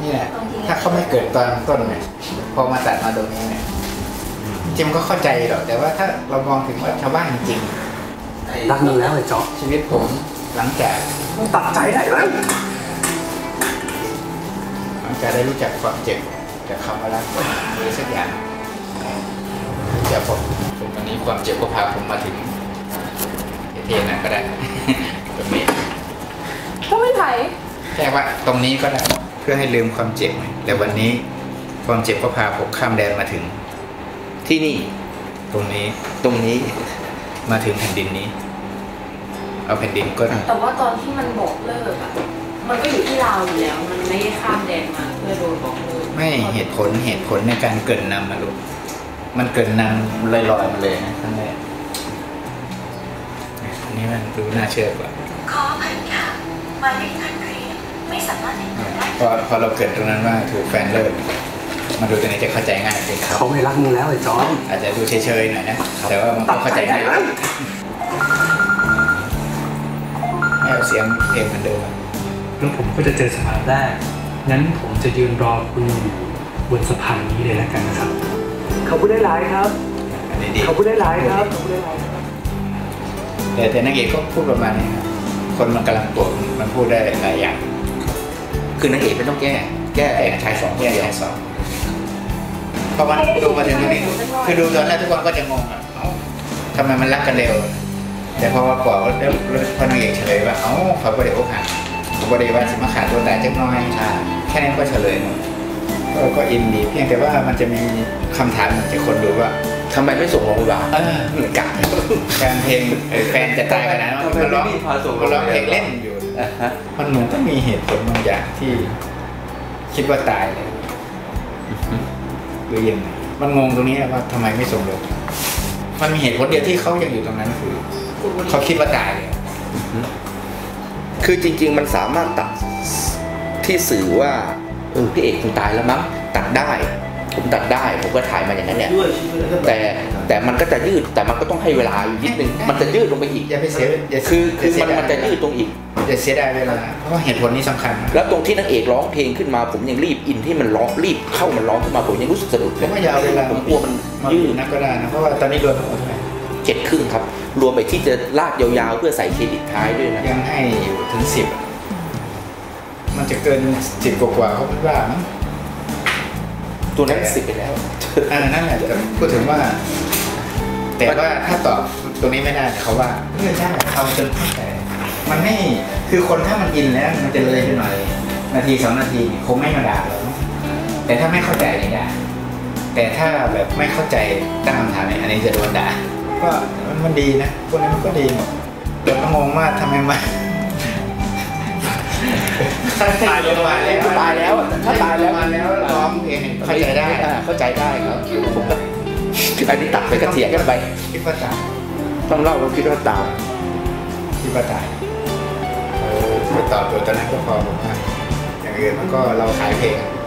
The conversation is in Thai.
นี่แหละถ้าเขาไม่เกิดตอนต้นเนี่ยพอมาตัดมาตรงนี้เนี่ยจริงก็เข้าใจหรอกแต่ว่าถ้าเรามองถึงว่าชาวบ้านจริงรักมึงแล้วไอ้จ๊อบชีวิตผมหลังจากตัดใจได้แล้วหลังจากได้รู้จักความเจ็บจากคำว่ารักหรือสักอย่างจะผมวันนี้ความเจ็บก็พาผมมาถึงเทนะก็ได้ตรงนี้ก็ไม่ไผ่แค่ว่าตรงนี้ก็ได้เพื่อให้ลืมความเจ็บแต่วันนี้ความเจ็บก็พาผมข้ามแดนมาถึงที่นี่ตรงนี้มาถึงแผ่นดินนี้เอาแผ่นดินก็แต่ว่าตอนที่มันบอกเลิกอ่ะมันก็อยู่ที่เราอยู่แล้วมันไม่ได้ข้ามแดนมาเพื่อโดนบอกเลิกไม่เหตุผลในการเกิดนำมาลูกมันเกิดนำลอยๆมาเลยนะครั้งแรกอันนี้มันดูน่าเชื่อกว่าขออภัยค่ะหมายเลขท่านเรียนไม่สามารถติดต่อได้พอเราเกิดตรงนั้นว่าถูกแฟนเลิกมาดูตัวนี้จะเข้าใจง่ายเลยเขาไม่รักมึงแล้วไอ้จอมอาจจะดูเฉยๆหน่อยนะแต่ว่ามันก็เข้าใจง่ายไม่เอาเสียงเพลงเหมือนเดิมแล้วผมก็จะเจอสะพานแรกงั้นผมจะยืนรอคุณอยู่บนสะพานนี้เลยแล้วกันนะครับเขาพูดได้หลายครับเขาพูดได้หลายครับแต่นักเอกก็พูดประมาณนี้ครับคนมันกำลังปวดมันพูดได้หลายอย่างคือนางเอกไม่ต้องแก้ชายสองพอมันดูมาถึงตรงนี้คือดูตอนแรกทุกคนก็จะงงอ่ะทำไมมันรักกันเร็วแต่พอมาบอกแล้วพอนางเอกเฉลยว่าเขาบริโภคหักเขาบริวารสิมาขาดตัวแต่จังน้อยแค่นี้ก็เฉลยหมดก็อินดีเพียงแต่ว่ามันจะมีคำถามจากคนดูว่าทำไมไม่ส่งโรงพยาบาลเหมือนกับแฟนเพลงแฟนจะตายกันนะมันร้องเพลงเล่นอยู่มันเหมือนต้องมีเหตุผลบางอย่างที่คิดว่าตายเลยหรือยังไงมันงงตรงนี้ว่าทำไมไม่ส่งโรงพยาบาลมันมีเหตุผลเดียวที่เขายังอยู่ตรงนั้นคือเขาคิดว่าตายเลยคือจริงๆมันสามารถตัดที่สื่อว่าพี่เอกคงตายแล้วมั้งตัดได้ผมตัดได้ผมก็ถ่ายมาอย่างนั้นเนี่ยแต่มันก็จะยืดแต่มันก็ต้องให้เวลาอยู่นิดนึงมันจะยืดลงไปอีกอย่าไปเสียคือมันจะยืดตรงอีกอย่าเสียดายเวลาเพราะเหตุผลนี้สำคัญแล้วตรงที่นางเอกร้องเพลงขึ้นมาผมยังรีบอินที่มันร้องรีบเข้ามันร้องขึ้นมาผมยังรู้สึกสะดุดเลยผมอย่าเอาเวลาผมกลัวมันยืดนักก็ได้นะเพราะว่าตอนนี้รวมทั้งหมดเท่าไหร่ 7 ครึ่งครับรวมไปที่จะลากยาวๆเพื่อใส่เครดิตท้ายด้วยนะยังให้อยู่ถึง10มันจะเกิน10กว่าเขาคิดว่ามั้งตัวนั้น10ไปแล้วนั่นแหละพูดถึงว่าแต่ว่าถ้าตอบตรงนี้ไม่ได้เขาว่าไม่ได้เขาจนเข้าใจมันไม่คือคนถ้ามันอินแล้วมันจะเลยไปหน่อยนาที2 นาทีคงไม่มาด่าเราแต่ถ้าไม่เข้าใจนี่ด่าแต่ถ้าแบบไม่เข้าใจตั้งคำถามอันนี้จะโดนด่าก็มันดีนะคนนี้มันก็ดีหมดแต่ก็งงมากทำไมมาตายแล้วถ้าตายแล้วร้องเพลงเข้าใจได้ครับอันนี้ตัดไปกระเทียมกันไปคิดว่าตายต้องเล่าเราคิดว่าตายไปตอบตัวตอนนั้นก็พอผมว่าอย่างอื่นมันก็เราขายเพลง